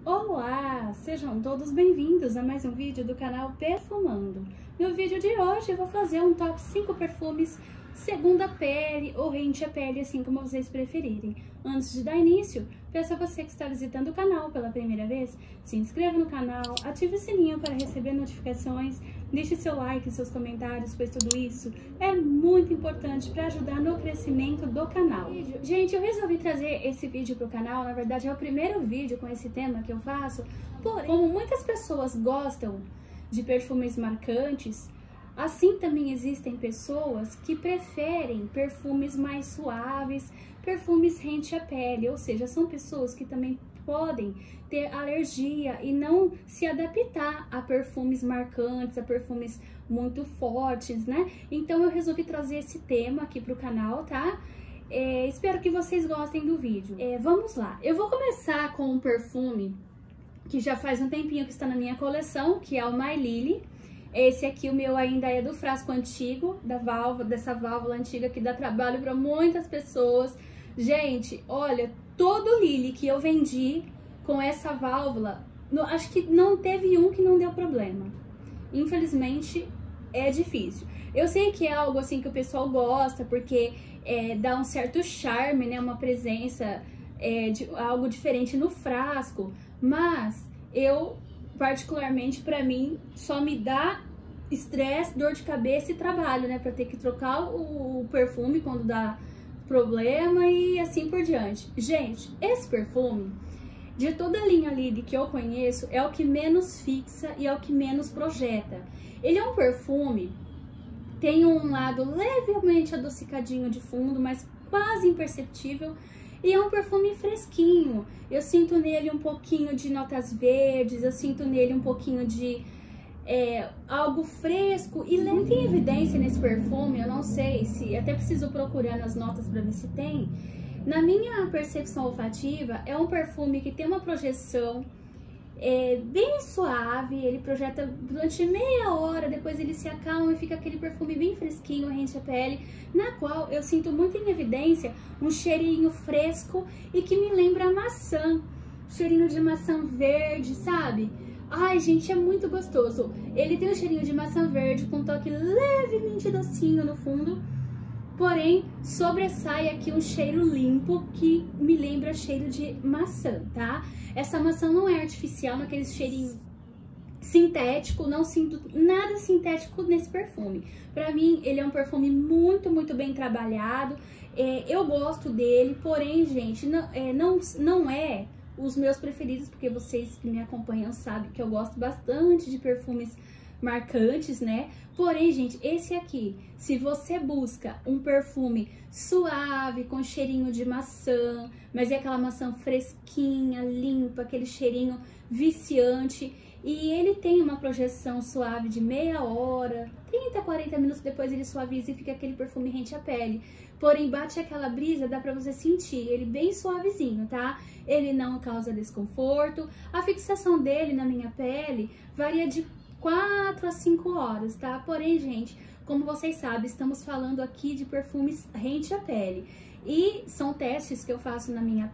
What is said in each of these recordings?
Olá, sejam todos bem-vindos a mais um vídeo do canal Perfumando. No vídeo de hoje eu vou fazer um top 5 perfumes segunda pele ou rente à pele, assim como vocês preferirem. Antes de dar início, peço a você que está visitando o canal pela primeira vez, se inscreva no canal, ative o sininho para receber notificações, deixe seu like e seus comentários, pois tudo isso é muito importante para ajudar no crescimento do canal. Gente, eu resolvi trazer esse vídeo para o canal, na verdade é o primeiro vídeo com esse tema que eu faço, porém, como muitas pessoas gostam de perfumes marcantes, assim também existem pessoas que preferem perfumes mais suaves, perfumes rente à pele, ou seja, são pessoas que também podem ter alergia e não se adaptar a perfumes marcantes, a perfumes muito fortes, né? Então eu resolvi trazer esse tema aqui pro canal, tá? Espero que vocês gostem do vídeo. Vamos lá, eu vou começar com um perfume que já faz um tempinho que está na minha coleção, que é o My Lily. Esse aqui, o meu ainda é do frasco antigo, dessa válvula antiga que dá trabalho para muitas pessoas. Gente, olha, todo Lily que eu vendi com essa válvula, acho que não teve um que não deu problema. Infelizmente, é difícil. Eu sei que é algo assim que o pessoal gosta, porque dá um certo charme, né? Uma presença de algo diferente no frasco, mas eu, particularmente pra mim, só me dá estresse, dor de cabeça e trabalho, né? Pra ter que trocar o perfume quando dá problema e assim por diante. Gente, esse perfume, de toda a linha Lily que eu conheço, é o que menos fixa e é o que menos projeta. Ele é um perfume, tem um lado levemente adocicadinho de fundo, mas quase imperceptível. E é um perfume fresquinho, eu sinto nele um pouquinho de notas verdes, eu sinto nele um pouquinho de algo fresco e muito em evidência nesse perfume. Eu não sei se, até preciso procurar nas notas para ver se tem. Na minha percepção olfativa, é um perfume que tem uma projeção bem suave, ele projeta durante meia hora, depois ele se acalma e fica aquele perfume bem fresquinho, rente à pele, na qual eu sinto muito em evidência um cheirinho fresco e que me lembra maçã, cheirinho de maçã verde, sabe? Ai, gente, é muito gostoso. Ele tem um cheirinho de maçã verde com um toque levemente docinho no fundo, porém sobressai aqui um cheiro limpo que me lembra cheiro de maçã, tá? Essa maçã não é artificial, naquele cheirinho sintético, não sinto nada sintético nesse perfume. Pra mim, ele é um perfume muito, muito bem trabalhado. Eu gosto dele, porém, gente, não é os meus preferidos, porque vocês que me acompanham sabem que eu gosto bastante de perfumes marcantes, né? Porém, gente, esse aqui, se você busca um perfume suave, com cheirinho de maçã, mas é aquela maçã fresquinha, limpa, aquele cheirinho viciante, e ele tem uma projeção suave de meia hora, 30, 40 minutos depois ele suaviza e fica aquele perfume rente à pele. Porém, bate aquela brisa, dá pra você sentir ele bem suavezinho, tá? Ele não causa desconforto. A fixação dele na minha pele varia de 4 a 5 horas, tá? Porém, gente, como vocês sabem, estamos falando aqui de perfumes rente à pele. E são testes que eu faço na minha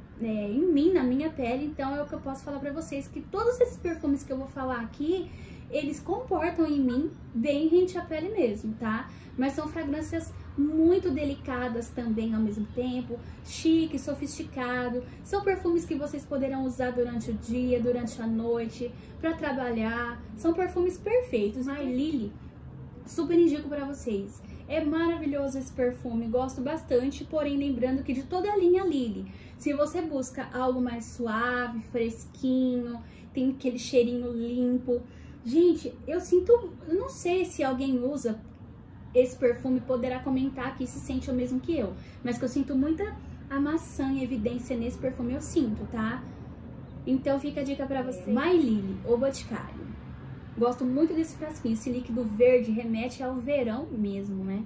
pele, então é o que eu posso falar pra vocês, que todos esses perfumes que eu vou falar aqui, eles comportam em mim bem rente à pele mesmo, tá? Mas são fragrâncias muito delicadas também ao mesmo tempo, chique, sofisticado. São perfumes que vocês poderão usar durante o dia, durante a noite, para trabalhar. São perfumes perfeitos. My Lily, super indico para vocês. É maravilhoso esse perfume, gosto bastante, porém lembrando que de toda a linha Lily, se você busca algo mais suave, fresquinho, tem aquele cheirinho limpo. Gente, eu não sei se alguém usa esse perfume, poderá comentar aqui se sente o mesmo que eu, mas que eu sinto muita a maçã em evidência nesse perfume, eu sinto, tá? Então fica a dica pra você. My Lily, o Boticário. Gosto muito desse frasquinho, esse líquido verde remete ao verão mesmo, né?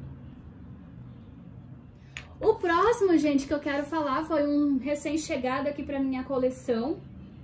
O próximo, gente, que eu quero falar foi um recém-chegado aqui pra minha coleção,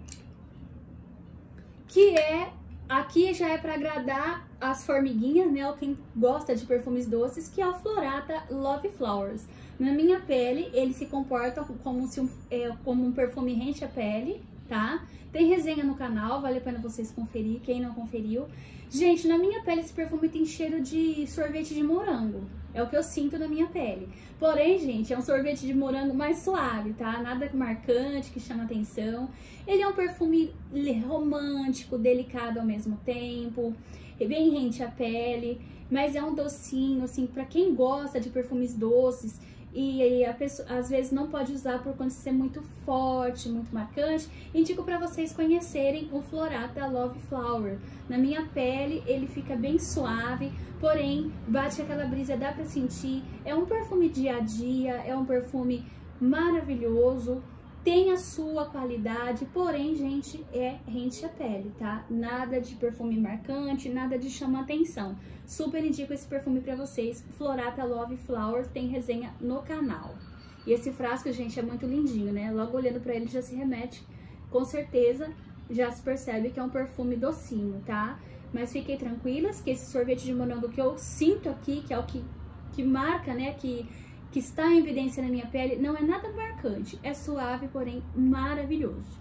que aqui já é para agradar as formiguinhas, né? Ou quem gosta de perfumes doces, que é o Florata Love Flowers. Na minha pele, ele se comporta como um perfume rente à pele, tá? Tem resenha no canal, vale a pena vocês conferir, quem não conferiu. Gente, na minha pele esse perfume tem cheiro de sorvete de morango. É o que eu sinto na minha pele. Porém, gente, é um sorvete de morango mais suave, tá? Nada marcante, que chama atenção. Ele é um perfume romântico, delicado ao mesmo tempo, bem rente à pele, mas é um docinho, assim, pra quem gosta de perfumes doces e a pessoa às vezes não pode usar por conta de ser muito forte, muito marcante, indico para vocês conhecerem o Florato da Love Flower. Na minha pele ele fica bem suave, porém bate aquela brisa, dá para sentir. É um perfume dia a dia, é um perfume maravilhoso, tem a sua qualidade, porém, gente, é rente à pele, tá? Nada de perfume marcante, nada de chama atenção. Super indico esse perfume pra vocês. Florato Love Flowers, tem resenha no canal. E esse frasco, gente, é muito lindinho, né? Logo olhando pra ele já se remete, com certeza, já se percebe que é um perfume docinho, tá? Mas fiquem tranquilas que esse sorvete de morango que eu sinto aqui, que é o que marca, né, que está em evidência na minha pele, não é nada marcante, é suave, porém maravilhoso.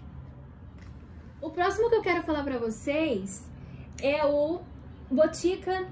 O próximo que eu quero falar pra vocês é o Botica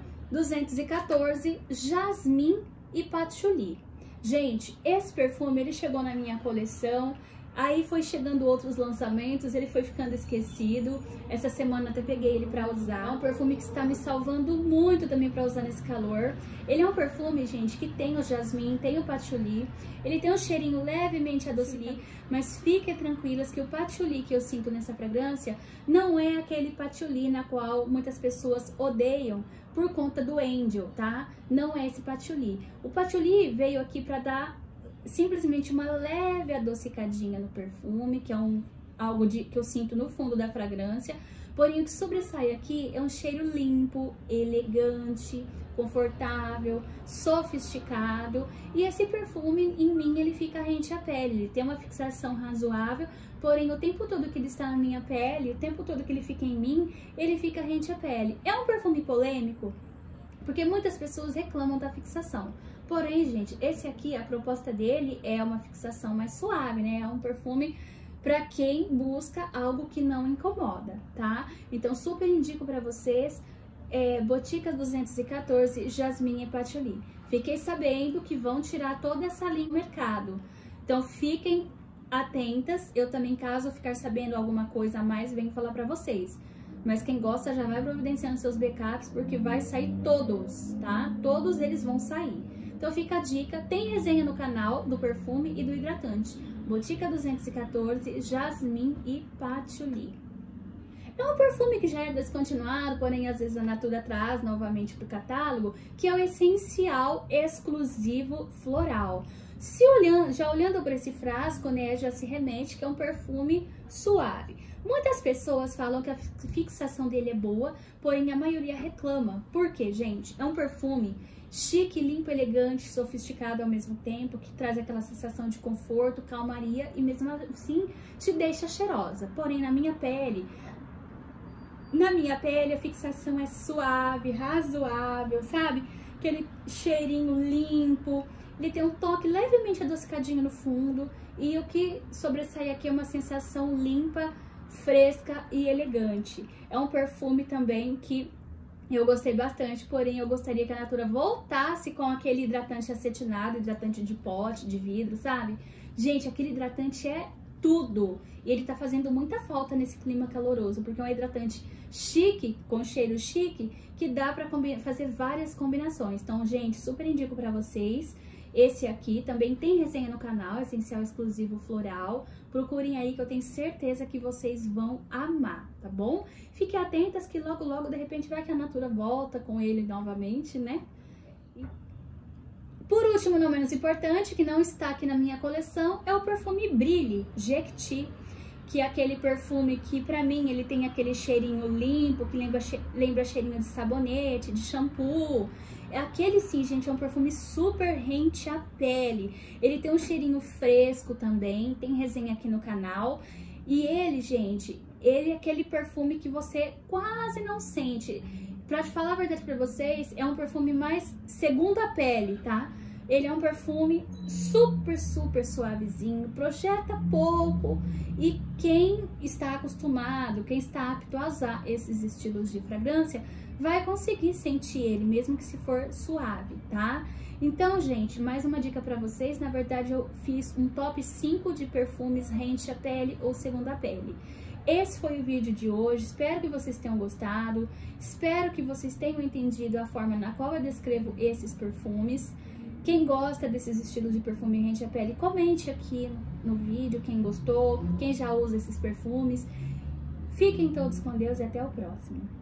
214 Jasmine e Patchouli. Gente, esse perfume ele chegou na minha coleção, aí foi chegando outros lançamentos, ele foi ficando esquecido. Essa semana até peguei ele pra usar. É um perfume que está me salvando muito também pra usar nesse calor. Ele é um perfume, gente, que tem o jasmim, tem o patchouli. Ele tem um cheirinho levemente adocilado, mas fiquem tranquilas que o patchouli que eu sinto nessa fragrância não é aquele patchouli na qual muitas pessoas odeiam por conta do Angel, tá? Não é esse patchouli. O patchouli veio aqui pra dar simplesmente uma leve adocicadinha no perfume, que é algo que eu sinto no fundo da fragrância. Porém, o que sobressai aqui é um cheiro limpo, elegante, confortável, sofisticado. E esse perfume, em mim, ele fica rente à pele. Ele tem uma fixação razoável, porém, o tempo todo que ele está na minha pele, o tempo todo que ele fica em mim, ele fica rente à pele. É um perfume polêmico, porque muitas pessoas reclamam da fixação. Porém, gente, esse aqui, a proposta dele é uma fixação mais suave, né? É um perfume para quem busca algo que não incomoda, tá? Então, super indico para vocês, Botica 214 Jasmine e Patchouli. Fiquei sabendo que vão tirar toda essa linha do mercado. Então, fiquem atentas. Eu também, caso ficar sabendo alguma coisa a mais, venho falar para vocês. Mas quem gosta já vai providenciando seus backups, porque vai sair todos, tá? Todos eles vão sair. Então fica a dica, tem resenha no canal do perfume e do hidratante. Botica 214, Jasmine e Patchouli. É um perfume que já é descontinuado, porém às vezes a Natura traz novamente para o catálogo, que é o Essencial Exclusivo Floral. Já olhando para esse frasco, né, já se remete que é um perfume suave. Muitas pessoas falam que a fixação dele é boa, porém a maioria reclama. Por quê, gente? É um perfume chique, limpo, elegante, sofisticado ao mesmo tempo, que traz aquela sensação de conforto, calmaria e mesmo assim te deixa cheirosa. Porém, na minha pele a fixação é suave, razoável, sabe? Aquele cheirinho limpo, ele tem um toque levemente adocicadinho no fundo e o que sobressai aqui é uma sensação limpa, fresca e elegante. É um perfume também que eu gostei bastante, porém eu gostaria que a Natura voltasse com aquele hidratante acetinado, hidratante de pote, de vidro, sabe? Gente, aquele hidratante é tudo. E ele tá fazendo muita falta nesse clima caloroso, porque é um hidratante chique, com cheiro chique, que dá pra fazer várias combinações. Então, gente, super indico pra vocês. Esse aqui também tem resenha no canal, Essencial Exclusivo Floral. Procurem aí que eu tenho certeza que vocês vão amar, tá bom? Fiquem atentas que logo, logo, de repente, vai que a Natura volta com ele novamente, né? E por último, não menos importante, que não está aqui na minha coleção, é o perfume Brilhe, Jequiti, que é aquele perfume que, pra mim, ele tem aquele cheirinho limpo, que lembra cheirinho de sabonete, de shampoo. Aquele sim, gente, é um perfume super rente à pele. Ele tem um cheirinho fresco também, tem resenha aqui no canal. E ele, gente, ele é aquele perfume que você quase não sente. Pra te falar a verdade pra vocês, é um perfume mais segunda pele, tá? Ele é um perfume super suavezinho, projeta pouco, e quem está acostumado, quem está apto a usar esses estilos de fragrância, vai conseguir sentir ele, mesmo que se for suave, tá? Então, gente, mais uma dica pra vocês. Na verdade, eu fiz um top 5 de perfumes rente à pele ou segunda pele. Esse foi o vídeo de hoje, espero que vocês tenham gostado, espero que vocês tenham entendido a forma na qual eu descrevo esses perfumes. Quem gosta desses estilos de perfume rente à pele, comente aqui no vídeo quem gostou, quem já usa esses perfumes. Fiquem todos com Deus e até o próximo.